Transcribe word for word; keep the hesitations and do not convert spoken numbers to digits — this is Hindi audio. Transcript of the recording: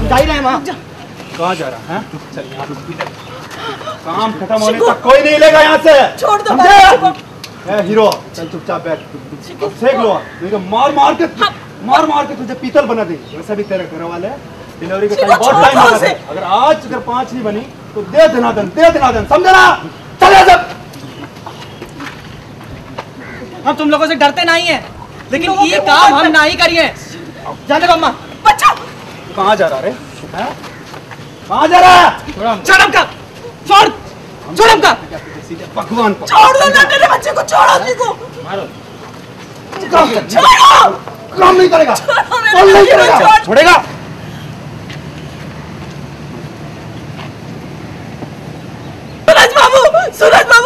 जा ही रहे हैं वहाँ। कहाँ जा रहा है? चल यहाँ काम खत्म होने तक कोई नहीं लेगा यहाँ से। छोड़ दो ए हीरो, चल चुपचाप बैठ, सेक लो, नहीं तो मार मार के मार मार के तुझे पीतल बना देंगे। वैसे भी तेरे घर वाले डिलीवरी का टाइम बहुत टाइम लगा है। अगर आज अगर पाँच नहीं बनी तो दे दनादन, दे दनादन, समझा ना? चले सब। हम तुम लोगों से डरते नहीं है, लेकिन ये काम हम नहीं करिए। जाने दो अम्मा। बच्चा कहाँ जा रहा रे? कहाँ जा रहा है? छोड़ हमका, छोड़ छोड़ हमका। भगवान को छोड़ दो ना मेरे बच्चे को, छोड़ो आदमी को। मारो। छोड़ो। काम नहीं करेगा। छोड़ो नहीं करेगा। छोड़ेगा। सूरज बाबू, सूरज बाबू।